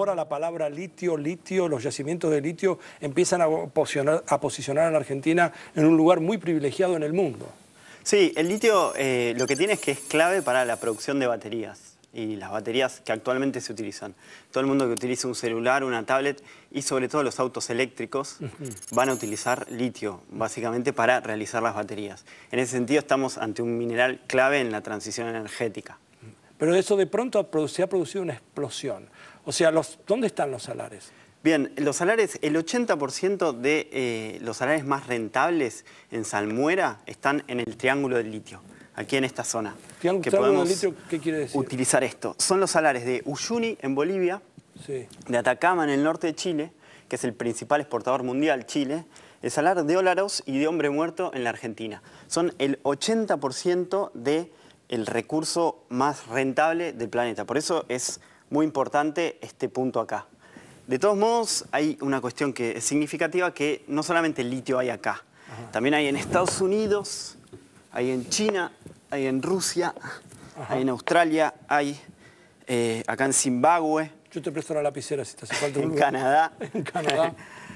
ahora la palabra litio, los yacimientos de litio empiezan a posicionar a la Argentina en un lugar muy privilegiado en el mundo. Sí, el litio lo que tiene es que es clave para la producción de baterías y las baterías que actualmente se utilizan. Todo el mundo que utiliza un celular, una tablet y sobre todo los autos eléctricos van a utilizar litio básicamente para realizar las baterías. En ese sentido estamos ante un mineral clave en la transición energética. Pero eso de pronto se ha producido una explosión. O sea, ¿dónde están los salares? Bien, los salares, el 80% de los salares más rentables en Salmuera están en el Triángulo del Litio, aquí en esta zona. ¿Triángulo del Litio qué quiere decir? Utilizar esto. Son los salares de Uyuni en Bolivia, sí, de Atacama en el norte de Chile, que es el principal exportador mundial, Chile, el salar de Olaroz y de Hombre Muerto en la Argentina. Son el 80% del recurso más rentable del planeta. Por eso es muy importante este punto acá. De todos modos, hay una cuestión que es significativa, que no solamente el litio hay acá. Ajá. También hay en Estados Unidos, hay en China, hay en Rusia, ajá, hay en Australia, hay acá en Zimbabue. Yo te presto la lapicera si te hace falta. En Canadá. En Canadá.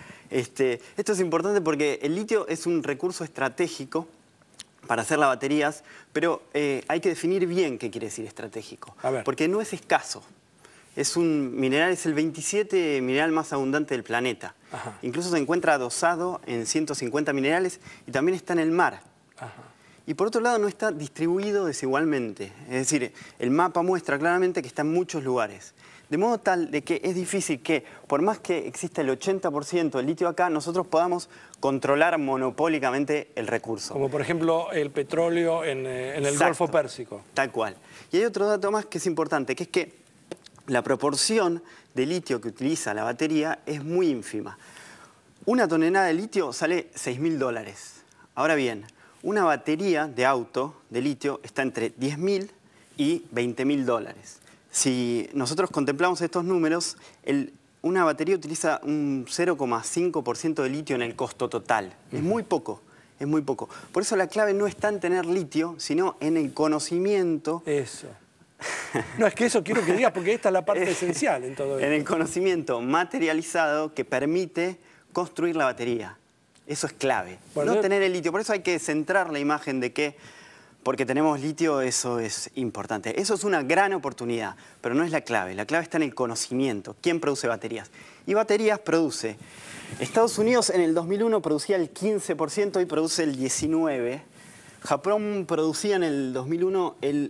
Esto es importante porque el litio es un recurso estratégico para hacer las baterías, pero hay que definir bien qué quiere decir estratégico. A ver. Porque no es escaso. Es un mineral, es el 27 mineral más abundante del planeta. Ajá. Incluso se encuentra adosado en 150 minerales y también está en el mar. Ajá. Y por otro lado no está distribuido desigualmente. Es decir, el mapa muestra claramente que está en muchos lugares. De modo tal de que es difícil que, por más que exista el 80% del litio acá, nosotros podamos controlar monopólicamente el recurso. Como por ejemplo el petróleo en el Golfo Pérsico. Tal cual. Y hay otro dato más que es importante, que es que la proporción de litio que utiliza la batería es muy ínfima. Una tonelada de litio sale $6.000. Ahora bien, una batería de auto de litio está entre $10.000 y $20.000. Si nosotros contemplamos estos números, una batería utiliza un 0,5% de litio en el costo total. Es muy poco, es muy poco. Por eso la clave no está en tener litio, sino en el conocimiento. Eso. No, es que eso quiero que digas porque esta es la parte esencial en todo esto. En el conocimiento materializado que permite construir la batería. Eso es clave. Bueno, no tener el litio. Por eso hay que centrar la imagen de que porque tenemos litio eso es importante. Eso es una gran oportunidad, pero no es la clave. La clave está en el conocimiento. ¿Quién produce baterías? Y baterías produce. Estados Unidos en el 2001 producía el 15%, hoy produce el 19%. Japón producía en el 2001 el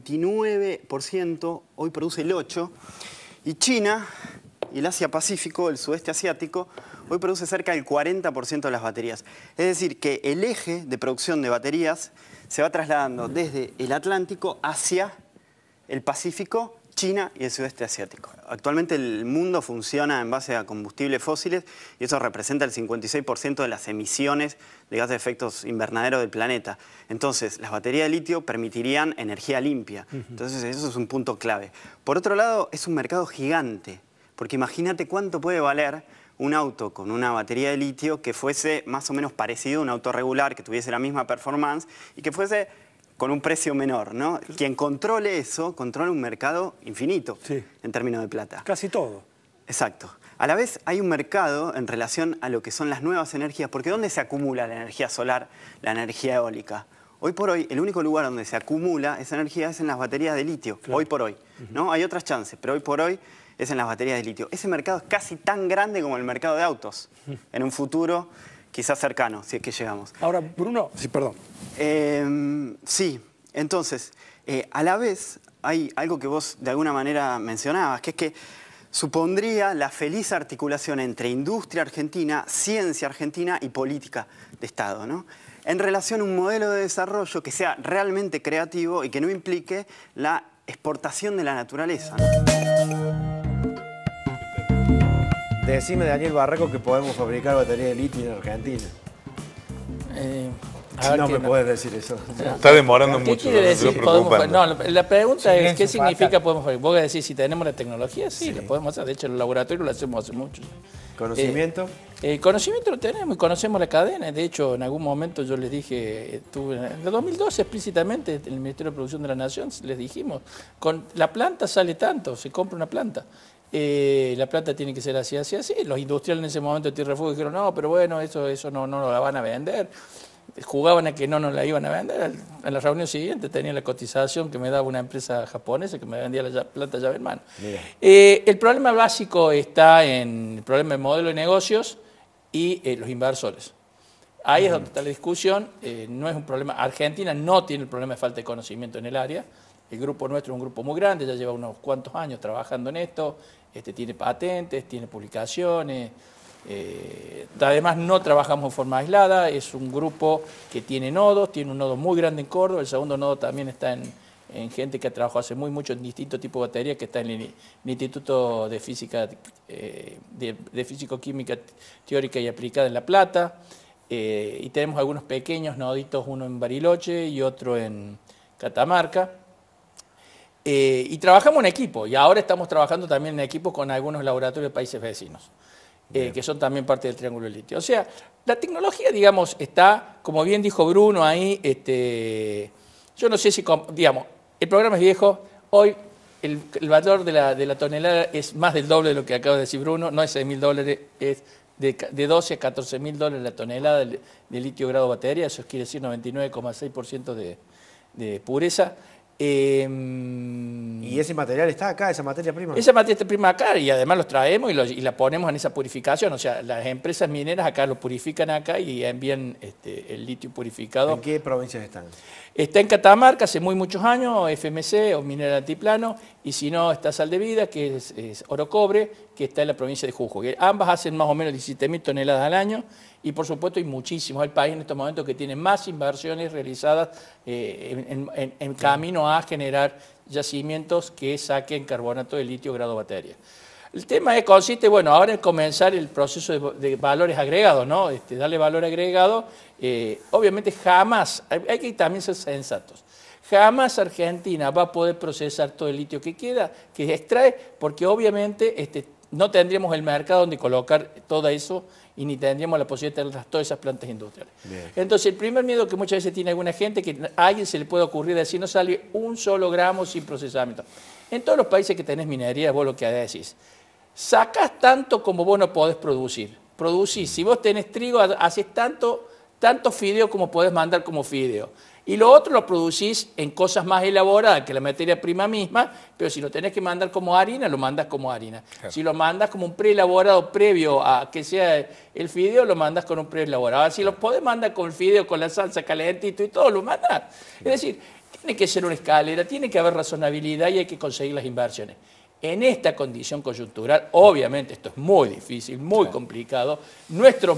29%, hoy produce el 8%. Y China y el Asia-Pacífico, el sudeste asiático, hoy produce cerca del 40% de las baterías. Es decir, que el eje de producción de baterías se va trasladando desde el Atlántico hacia el Pacífico, China y el sudeste asiático. Actualmente el mundo funciona en base a combustibles fósiles y eso representa el 56% de las emisiones de gases de efecto invernadero del planeta. Entonces, las baterías de litio permitirían energía limpia. Entonces, eso es un punto clave. Por otro lado, es un mercado gigante, porque imagínate cuánto puede valer un auto con una batería de litio que fuese más o menos parecido a un auto regular, que tuviese la misma performance y que fuese con un precio menor, ¿no? Quien controle eso, controla un mercado infinito, sí, en términos de plata. Casi todo. Exacto. A la vez hay un mercado en relación a lo que son las nuevas energías, porque ¿dónde se acumula la energía solar, la energía eólica? Hoy por hoy, el único lugar donde se acumula esa energía es en las baterías de litio, claro, hoy por hoy. ¿No? Hay otras chances, pero hoy por hoy es en las baterías de litio. Ese mercado es casi tan grande como el mercado de autos, en un futuro quizás cercano, si es que llegamos. Ahora, Bruno, sí, perdón. Sí, entonces, a la vez hay algo que vos de alguna manera mencionabas, que es que supondría la feliz articulación entre industria argentina, ciencia argentina y política de Estado, ¿no? En relación a un modelo de desarrollo que sea realmente creativo y que no implique la exportación de la naturaleza, ¿no? Decime, Daniel Barraco, que podemos fabricar baterías de litio en Argentina. No me puedes decir eso. Está demorando mucho. ¿Qué quiere decir? La pregunta es, ¿qué significa podemos fabricar? Vos decís, si tenemos la tecnología, sí, la podemos hacer. De hecho, en el laboratorio lo hacemos hace mucho. ¿Conocimiento? Conocimiento lo tenemos y conocemos la cadena. De hecho, en algún momento yo les dije, en el 2012 explícitamente, en el Ministerio de Producción de la Nación, les dijimos, con la planta sale tanto, se compra una planta. La planta tiene que ser así, así, así. Los industriales en ese momento de Tierra del Fuego dijeron, no, pero bueno, eso no la van a vender. Jugaban a que no nos la iban a vender. En la reunión siguiente tenía la cotización que me daba una empresa japonesa que me vendía la planta llave en mano. El problema básico está en el problema del modelo de negocios y los inversores. Ahí es donde está la discusión. No es un problema. Argentina no tiene el problema de falta de conocimiento en el área. El grupo nuestro es un grupo muy grande, ya lleva unos cuantos años trabajando en esto. Tiene patentes, tiene publicaciones. Además no trabajamos en forma aislada, es un grupo que tiene nodos, tiene un nodo muy grande en Córdoba, el segundo nodo también está en gente que ha trabajado hace mucho en distintos tipos de baterías, que está en el Instituto de Física, de Físico-Química Teórica y Aplicada en La Plata, y tenemos algunos pequeños noditos, uno en Bariloche y otro en Catamarca. Y trabajamos en equipo, y ahora estamos trabajando también en equipo con algunos laboratorios de países vecinos. Que son también parte del triángulo del litio. O sea, la tecnología, digamos, está, como bien dijo Bruno ahí, yo no sé si, digamos, el programa es viejo, hoy el valor de la tonelada es más del doble de lo que acaba de decir Bruno, no es $6.000, es de 12 a 14.000 dólares la tonelada de litio grado batería, eso quiere decir 99,6% de pureza. ¿Y ese material está acá, esa materia prima? Esa materia prima acá, y además los traemos y la ponemos en esa purificación. O sea, las empresas mineras acá lo purifican acá y envían el litio purificado. ¿En qué provincias están? Está en Catamarca hace muchos años, FMC o Minera Altiplano, y si no está Sal de Vida, que es oro cobre, que está en la provincia de Jujuy. Ambas hacen más o menos 17.000 toneladas al año. Y por supuesto hay muchísimos. El país en estos momentos que tiene más inversiones realizadas en camino a generar yacimientos que saquen carbonato de litio grado batería. El tema consiste, bueno, ahora en comenzar el proceso de valores agregados, ¿no? Darle valor agregado. Obviamente jamás, hay que también ser sensatos. Jamás Argentina va a poder procesar todo el litio que queda, que extrae, porque obviamente no tendríamos el mercado donde colocar todo eso y ni tendríamos la posibilidad de tener todas esas plantas industriales. Bien. Entonces, el primer miedo que muchas veces tiene alguna gente, que a alguien se le puede ocurrir decir, no sale un solo gramo sin procesamiento. En todos los países que tenés minería, vos lo que decís, sacás tanto como vos no podés producir. Producís, si vos tenés trigo, haces tanto fideo como podés mandar como fideo. Y lo otro lo producís en cosas más elaboradas que la materia prima misma, pero si lo tenés que mandar como harina, lo mandas como harina. Claro. Si lo mandas como un preelaborado previo a que sea el fideo, lo mandas con un preelaborado. Si lo podés mandar con el fideo, con la salsa calentito y todo, lo mandás. Es decir, tiene que ser una escalera, tiene que haber razonabilidad y hay que conseguir las inversiones. En esta condición coyuntural, obviamente esto es muy difícil, muy complicado. Nuestros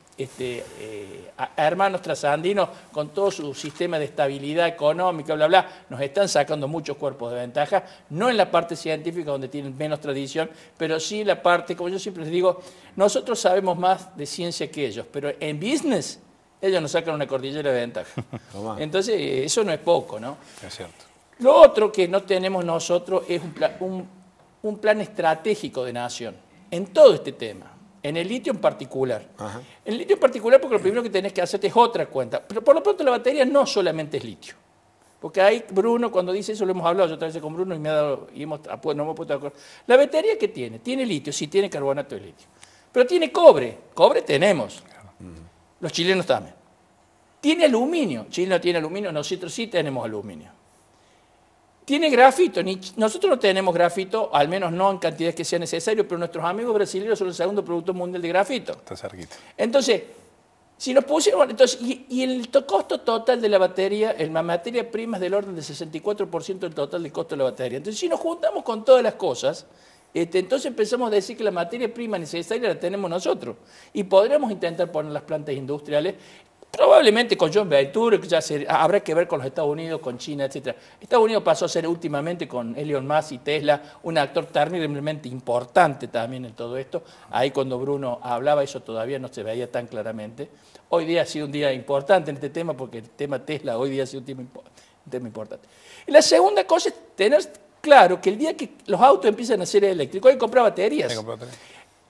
hermanos trasandinos, con todo su sistema de estabilidad económica, bla, bla, nos están sacando muchos cuerpos de ventaja, no en la parte científica donde tienen menos tradición, pero sí en la parte, como yo siempre les digo, nosotros sabemos más de ciencia que ellos, pero en business ellos nos sacan una cordillera de ventaja. Entonces eso no es poco, ¿no? Es cierto. Lo otro que no tenemos nosotros es un plan estratégico de nación en todo este tema. En el litio en particular. Ajá. En el litio en particular porque lo primero que tenés que hacerte es otra cuenta. Pero por lo pronto la batería no solamente es litio. Porque ahí Bruno, cuando dice eso, lo hemos hablado yo otra vez con Bruno y no me hemos puesto de acuerdo. ¿La batería qué tiene? Tiene litio, sí tiene carbonato de litio. Pero tiene cobre. Cobre tenemos. Los chilenos también. Tiene aluminio. Chile no tiene aluminio, nosotros sí tenemos aluminio. Tiene grafito, nosotros no tenemos grafito, al menos no en cantidades que sea necesario, pero nuestros amigos brasileños son el segundo productor mundial de grafito. Está cerquita. Entonces, si nos pusiéramos, y el costo total de la batería, la materia prima es del orden del 64% del total del costo de la batería. Entonces, si nos juntamos con todas las cosas, entonces empezamos a decir que la materia prima necesaria la tenemos nosotros. Y podremos intentar poner las plantas industriales, probablemente con John Venture, que ya habrá que ver con los Estados Unidos, con China, etc. Estados Unidos pasó a ser últimamente con Elon Musk y Tesla un actor terriblemente importante también en todo esto. Ahí cuando Bruno hablaba eso todavía no se veía tan claramente. Hoy día ha sido un día importante en este tema porque el tema Tesla hoy día ha sido un tema importante. Y la segunda cosa es tener claro que el día que los autos empiezan a ser eléctricos hay que comprar baterías.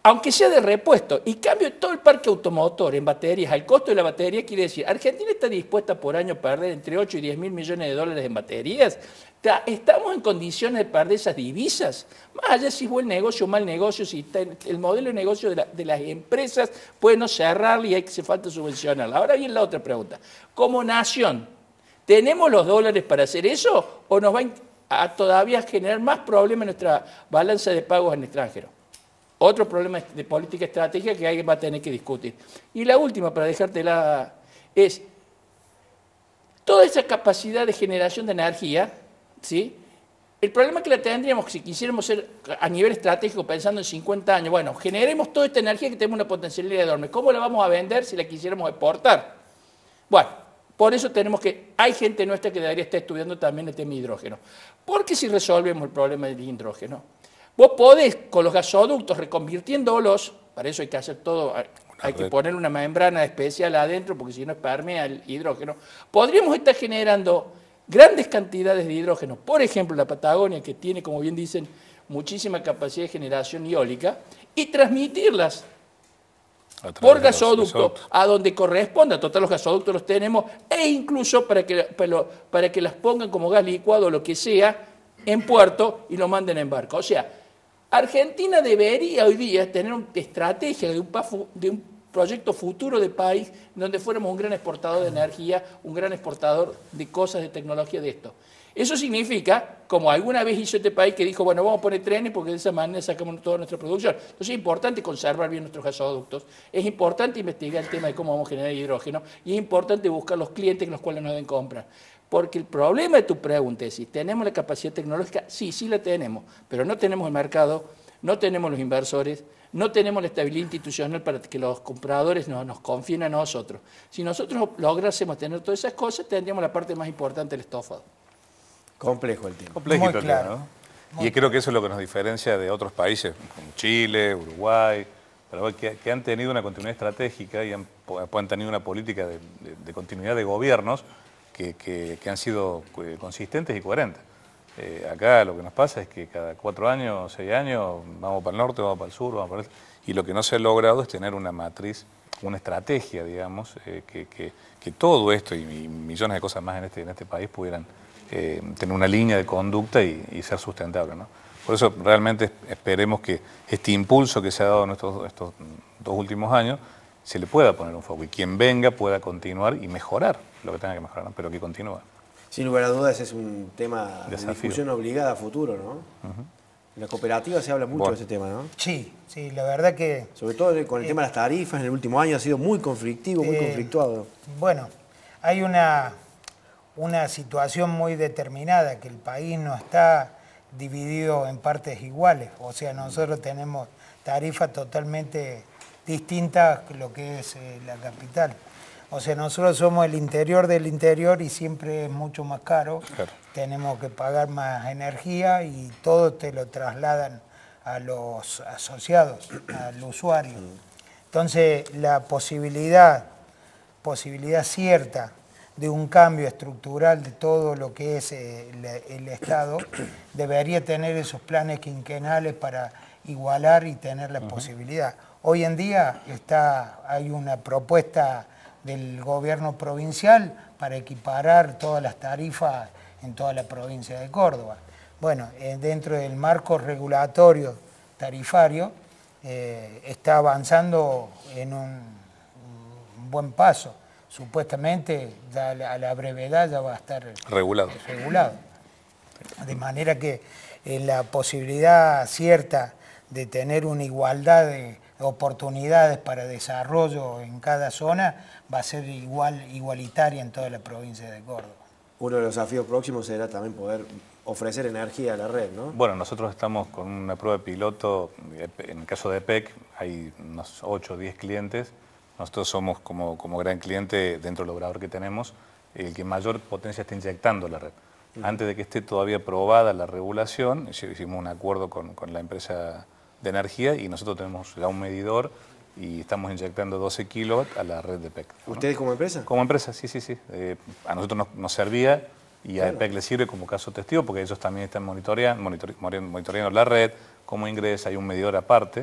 aunque sea de repuesto, y cambio todo el parque automotor en baterías, al costo de la batería, quiere decir, Argentina está dispuesta por año a perder entre 8 y 10 mil millones de dólares en baterías. ¿Estamos en condiciones de perder esas divisas? Más allá si es buen negocio o mal negocio, si está el modelo de negocio de las empresas puede no cerrarle y hace falta subvencionarla. Ahora viene la otra pregunta. Como nación, ¿tenemos los dólares para hacer eso o nos va a todavía generar más problemas en nuestra balanza de pagos en el extranjero? Otro problema de política estratégica que alguien va a tener que discutir. Y la última, para dejártela, es toda esa capacidad de generación de energía, ¿sí? El problema es que la tendríamos, si quisiéramos ser a nivel estratégico, pensando en 50 años, bueno, generemos toda esta energía que tenemos una potencialidad enorme. ¿Cómo la vamos a vender si la quisiéramos exportar? Bueno, por eso hay gente nuestra que debería estar estudiando también el tema de hidrógeno. Porque si resolvemos el problema del hidrógeno, vos podés, con los gasoductos, reconvirtiéndolos, para eso hay que hacer todo, hay que poner una membrana especial adentro, porque si no permea el hidrógeno, podríamos estar generando grandes cantidades de hidrógeno. Por ejemplo, la Patagonia, que tiene, como bien dicen, muchísima capacidad de generación eólica, y transmitirlas por gasoducto a donde corresponda. Total, los gasoductos los tenemos, e incluso para que las pongan como gas licuado o lo que sea en puerto y lo manden en barco. O sea, Argentina debería hoy día tener una estrategia de un proyecto futuro de país donde fuéramos un gran exportador de energía, un gran exportador de cosas, de tecnología de esto. Eso significa, como alguna vez hizo este país que dijo, bueno, vamos a poner trenes porque de esa manera sacamos toda nuestra producción. Entonces es importante conservar bien nuestros gasoductos, es importante investigar el tema de cómo vamos a generar hidrógeno y es importante buscar los clientes con los cuales nos deben comprar. Porque el problema de tu pregunta es si tenemos la capacidad tecnológica, sí la tenemos, pero no tenemos el mercado, no tenemos los inversores, no tenemos la estabilidad institucional para que los compradores nos confíen a nosotros. Si nosotros lográsemos tener todas esas cosas, tendríamos la parte más importante del estofado. Complejo el tema. Complejito Muy claro. ¿no? Y creo que eso es lo que nos diferencia de otros países, como Chile, Uruguay, Paraguay, que han tenido una continuidad estratégica y han tenido una política de continuidad de gobiernos que han sido consistentes y coherentes. Acá lo que nos pasa es que cada 4 años, 6 años, vamos para el norte, vamos para el sur, vamos para el... Y lo que no se ha logrado es tener una matriz, una estrategia, digamos, que todo esto y millones de cosas más en este país pudieran tener una línea de conducta y ser sustentable, ¿no? Por eso realmente esperemos que este impulso que se ha dado en estos 2 últimos años se le pueda poner un foco y quien venga pueda continuar y mejorar lo que tenga que mejorar, ¿no? Pero que continúe. Sin lugar a dudas es un tema de discusión obligada a futuro, ¿no? En la cooperativa se habla mucho de ese tema, ¿no? Sí, la verdad que... Sobre todo con el tema de las tarifas, en el último año ha sido muy conflictivo, muy conflictuado. Bueno, hay una situación muy determinada, que el país no está dividido en partes iguales. O sea, nosotros tenemos tarifas totalmente distintas a lo que es la capital. O sea, nosotros somos el interior del interior y siempre es mucho más caro. Claro. Tenemos que pagar más energía y todo te lo trasladan a los asociados, al usuario. Entonces, la posibilidad cierta de un cambio estructural de todo lo que es el Estado debería tener esos planes quinquenales para igualar y tener la posibilidad. Hoy en día hay una propuesta del gobierno provincial para equiparar todas las tarifas en toda la provincia de Córdoba. Bueno, dentro del marco regulatorio tarifario está avanzando en un buen paso. Supuestamente ya a la brevedad ya va a estar regulado. De manera que la posibilidad cierta de tener una igualdad de oportunidades para desarrollo en cada zona va a ser igualitaria en toda la provincia de Córdoba. Uno de los desafíos próximos será también poder ofrecer energía a la red, ¿no? Bueno, nosotros estamos con una prueba de piloto, en el caso de EPEC hay unos 8 o 10 clientes, nosotros somos como gran cliente dentro del operador que tenemos, el que mayor potencia está inyectando a la red. Antes de que esté todavía aprobada la regulación, hicimos un acuerdo con la empresa de energía y nosotros tenemos ya un medidor y estamos inyectando 12 kilowatts a la red de EPEC, ¿no? ¿Ustedes como empresa? Como empresa, sí. A nosotros nos servía y a EPEC le sirve como caso testigo porque ellos también están monitoreando la red, cómo ingresa, hay un medidor aparte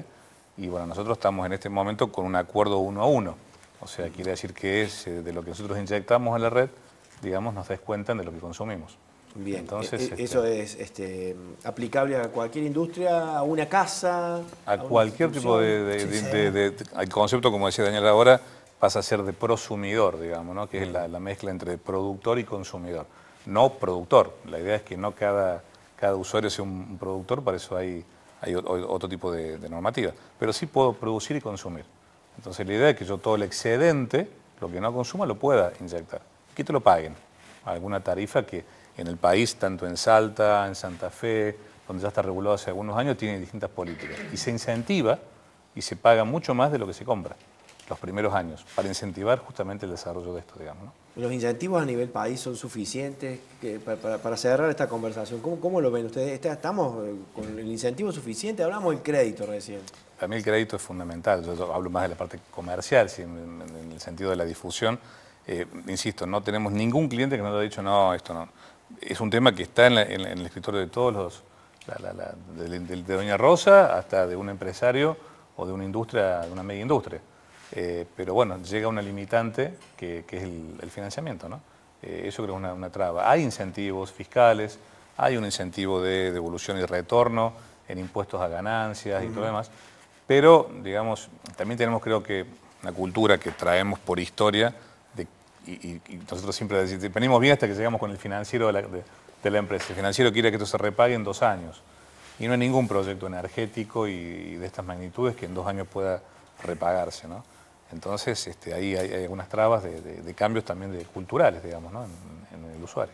Y bueno, nosotros estamos en este momento con un acuerdo 1 a 1. O sea, quiere decir que de lo que nosotros inyectamos en la red, digamos, nos descuentan de lo que consumimos. Bien, entonces, eso es aplicable a cualquier industria, a una casa, a cualquier tipo el concepto, como decía Daniel ahora, pasa a ser de prosumidor, digamos, ¿no? Que es la mezcla entre productor y consumidor. No productor. La idea es que no cada usuario sea un productor, para eso hay otro tipo de normativa. Pero sí puedo producir y consumir. Entonces la idea es que yo todo el excedente, lo que no consuma, lo pueda inyectar. Que te lo paguen. Alguna tarifa que en el país, tanto en Salta, en Santa Fe, donde ya está regulado hace algunos años, tiene distintas políticas. Y se incentiva y se paga mucho más de lo que se compra los primeros años, para incentivar justamente el desarrollo de esto, digamos, ¿no? ¿Los incentivos a nivel país son suficientes para cerrar esta conversación? ¿Cómo lo ven ustedes? ¿Estamos con el incentivo suficiente? Hablamos del crédito recién. Para mí el crédito es fundamental. Yo hablo más de la parte comercial, ¿sí? en el sentido de la difusión. Insisto, no tenemos ningún cliente que nos haya dicho, no, esto no. Es un tema que está en el escritorio de todos los, de doña Rosa hasta de un empresario o de una industria, de una media industria. Pero bueno, llega una limitante que es el financiamiento, ¿no? Eso creo que es una traba. Hay incentivos fiscales, hay un incentivo de devolución y retorno en impuestos a ganancias y todo lo demás, pero digamos, también tenemos creo que una cultura que traemos por historia y nosotros siempre venimos bien hasta que llegamos con el financiero de la empresa. El financiero quiere que esto se repague en 2 años y no hay ningún proyecto energético y de estas magnitudes que en 2 años pueda repagarse, ¿no? Entonces, ahí hay algunas trabas de cambios también culturales, digamos, ¿no? en el usuario.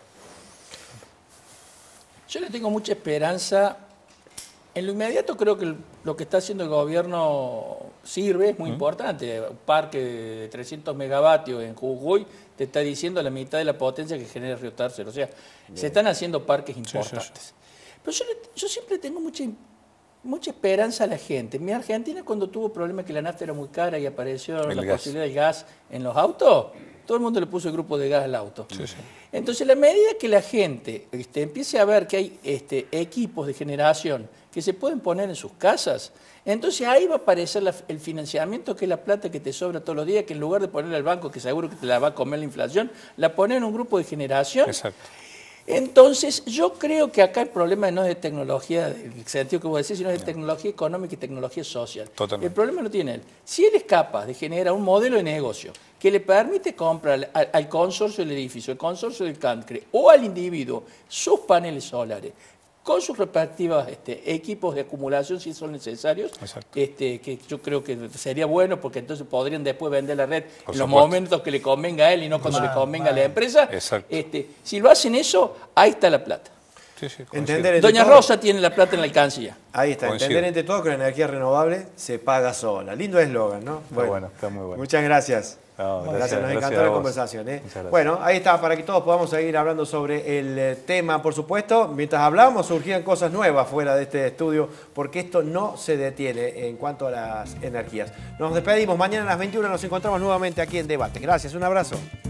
Yo le tengo mucha esperanza. En lo inmediato creo que lo que está haciendo el gobierno sirve, es muy importante. Un parque de 300 megavatios en Jujuy te está diciendo la mitad de la potencia que genera Río Tercero. O sea, se están haciendo parques importantes. Pero yo siempre tengo mucha esperanza a la gente. Mi Argentina, cuando tuvo problemas que la nafta era muy cara y apareció la posibilidad del gas en los autos, todo el mundo le puso el grupo de gas al auto. Entonces, a la medida que la gente empiece a ver que hay equipos de generación que se pueden poner en sus casas, entonces ahí va a aparecer el financiamiento, que es la plata que te sobra todos los días, que en lugar de ponerla al banco, que seguro que te la va a comer la inflación, la pones en un grupo de generación. Exacto. Entonces, yo creo que acá el problema no es de tecnología, en el sentido que vos decís, sino de tecnología económica y tecnología social. Totalmente. El problema lo tiene él. Si él es capaz de generar un modelo de negocio que le permite comprar al consorcio del edificio, al consorcio del CANCRE o al individuo sus paneles solares, con sus respectivos equipos de acumulación si son necesarios, que yo creo que sería bueno porque entonces podrían después vender la red en los momentos que le convenga a él y no cuando le convenga a la empresa. Si lo hacen eso, ahí está la plata. Doña Rosa tiene la plata en la alcancía. Ahí está, entender entre todos que la energía renovable se paga sola. Lindo eslogan, ¿no? Bueno, está muy bueno. Muchas gracias. Gracias, nos encantó la conversación. Bueno, ahí está, para que todos podamos seguir hablando sobre el tema, por supuesto. Mientras hablamos, surgían cosas nuevas fuera de este estudio, porque esto no se detiene en cuanto a las energías. Nos despedimos, mañana a las 21 nos encontramos nuevamente aquí en Debate. Gracias, un abrazo.